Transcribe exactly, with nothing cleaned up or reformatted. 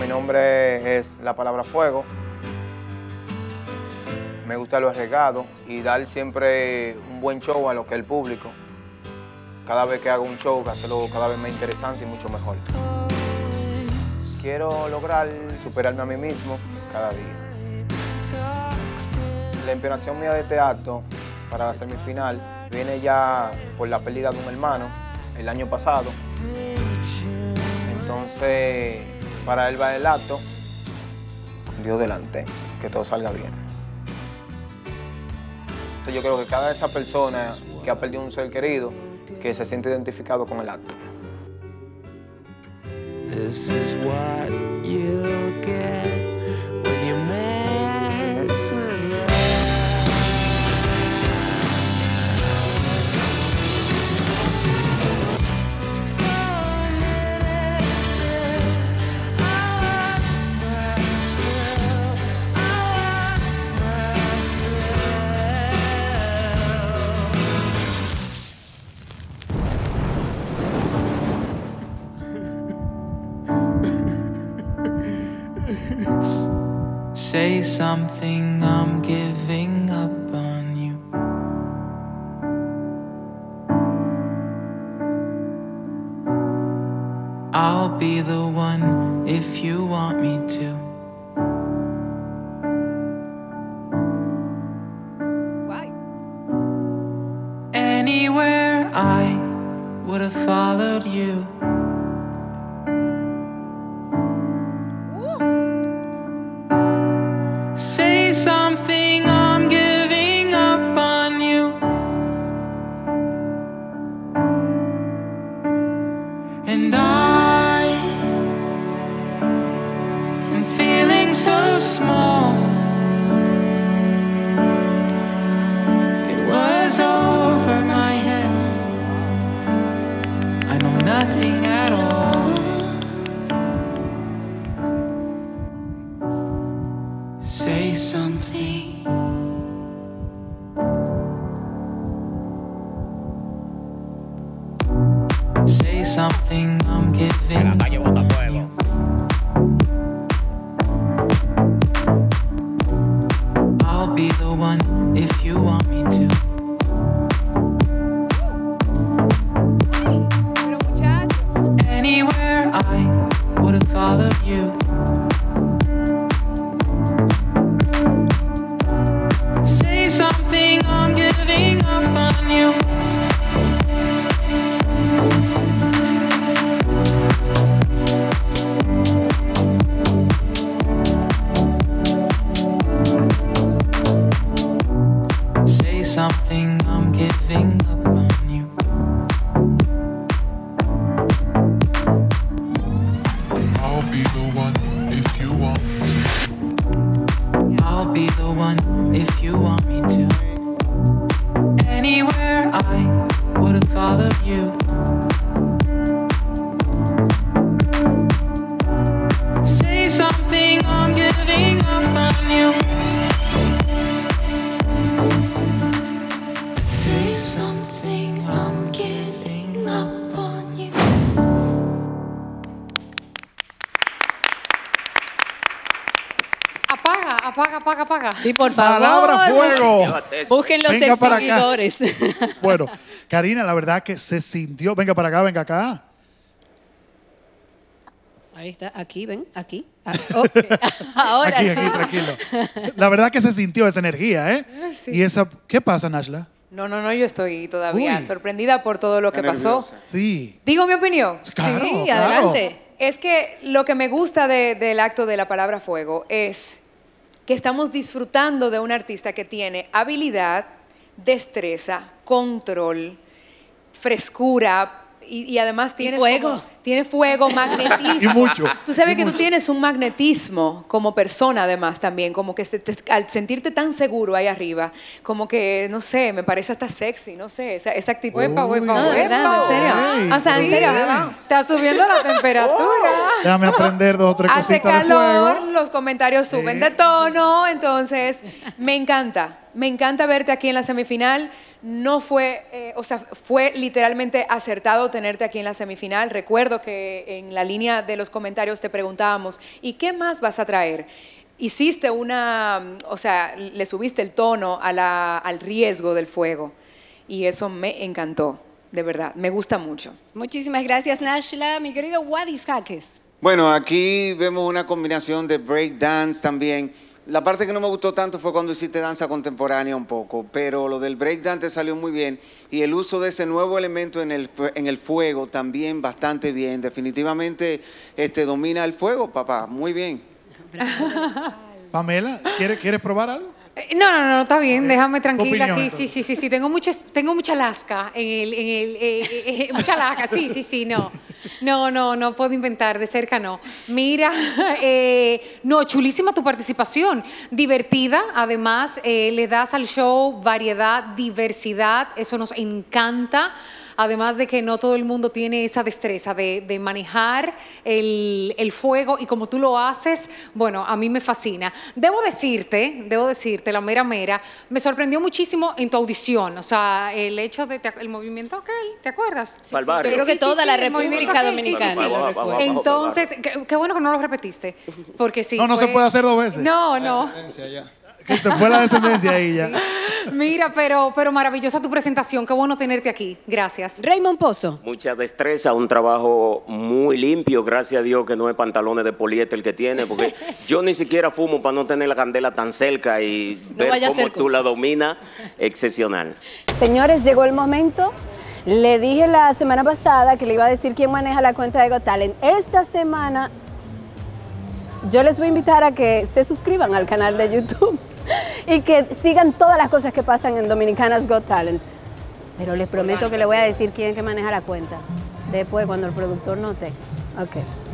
nombre es la palabra fuego. Me gusta lo arriesgado y dar siempre un buen show a lo que es el público. Cada vez que hago un show, hacerlo cada vez más interesante y mucho mejor. Quiero lograr superarme a mí mismo cada día. La inspiración mía de este acto para la semifinal viene ya por la pérdida de un hermano el año pasado. Entonces, para él va el acto, Dios delante, que todo salga bien. Entonces, yo creo que cada esa persona que ha perdido un ser querido, que se siente identificado con el acto. This is what you get when you mess with love. Say something, I'm giving up on you. I'll be the one if you want me to. Why? Anywhere I would have followed you. Say something, I'm giving up on you. And I am feeling so small. It was over my head. I know nothing at all. Say something. Say something, I'm giving up on you. I'll be the one if you want me to. Pero muchacho. Anywhere I would have followed you. Say something, I'm giving up on you. Say something, I'm giving up on you. I'll be the one if you want me. I'll be the one if you want me to. Anywhere I would have followed you. Say something, I'm giving up on you. Say something, I'm giving up on you. Apaga, apaga, apaga, apaga. Sí, por favor. Palabra fuego. Busquen los Venga para acá. extinguidores. Bueno, Karina, la verdad que se sintió. Venga para acá, venga acá. Ahí está, aquí, ven, aquí. Ah, okay. Ahora Aquí, sí. aquí, tranquilo. La verdad que se sintió esa energía, ¿eh? Sí. Y esa, ¿qué pasa, Nashla? No, no, no, yo estoy todavía Uy. sorprendida por todo lo que pasó. Sí. ¿Digo mi opinión? Claro, Sí, claro. adelante. Es que lo que me gusta de- del acto de la palabra fuego es que estamos disfrutando de un artista que tiene habilidad, destreza, control, frescura y, y además tiene fuego. tiene fuego, magnetismo. Y mucho, Tú sabes y que mucho. tú tienes un magnetismo como persona además también, como que se te- al sentirte tan seguro ahí arriba, como que, no sé, me parece hasta sexy, no sé, esa, esa actitud. Uy. No, de verdad, en serio. Ey, O sea, en pero serio, bien. está subiendo la temperatura. Déjame aprender dos o tres Hace cositas de calor, fuego. los comentarios suben Sí. de tono, entonces me encanta, me encanta verte aquí en la semifinal. no fue, eh, o sea, fue literalmente acertado tenerte aquí en la semifinal. Recuerdo que en la línea de los comentarios te preguntábamos, ¿y qué más vas a traer? Hiciste una, o sea, le subiste el tono a la, al riesgo del fuego y eso me encantó, de verdad, me gusta mucho. Muchísimas gracias, Nashla. Mi querido Wadis Jaques. Bueno, aquí vemos una combinación de break dance también. La parte que no me gustó tanto fue cuando hiciste danza contemporánea un poco, pero lo del break dance te salió muy bien y el uso de ese nuevo elemento en el, en el fuego también bastante bien. Definitivamente este, domina el fuego, papá, muy bien. Pamela, ¿quieres, ¿quieres probar algo? Eh, No, no, no, está bien, déjame tranquila opinión, aquí. entonces? Sí, sí, sí, sí, tengo, mucho, tengo mucha lasca en el, en el eh, eh, eh, mucha lasca, sí, sí, sí, no. No, no, no puedo inventar, de cerca no. Mira, eh, no, chulísima tu participación, divertida, además eh, le das al show variedad, diversidad, eso nos encanta. Además de que no todo el mundo tiene esa destreza de, de manejar el, el fuego y como tú lo haces, bueno, a mí me fascina. Debo decirte, debo decirte, la mera mera, me sorprendió muchísimo en tu audición, o sea, el hecho de, te- el movimiento aquel, ¿te acuerdas? Sí, Pa'l barrio. Yo creo que toda la el movimiento República aquel, sí, sí, Dominicana sí. lo Bajo, recuerda. bajo, bajo. Entonces, qué, qué bueno que no lo repetiste, porque sí. No, no fue- se puede hacer dos veces. No, no. Que se fue la descendencia ahí ya. Mira, pero, pero maravillosa tu presentación, qué bueno tenerte aquí, gracias. Raymond Pozo. Mucha destreza, un trabajo muy limpio, gracias a Dios que no es pantalones de poliéster que tiene, porque yo ni siquiera fumo para no tener la candela tan cerca y No ver vaya a cómo ser tú cosa. la dominas, excepcional. Señores, llegó el momento. Le dije la semana pasada que le iba a decir quién maneja la cuenta de Got Talent. Esta semana yo les voy a invitar a que se suscriban al canal de YouTube y que sigan todas las cosas que pasan en Dominicanas Got Talent. Pero les prometo que le voy a decir quién es que maneja la cuenta. Después, cuando el productor no esté. Ok.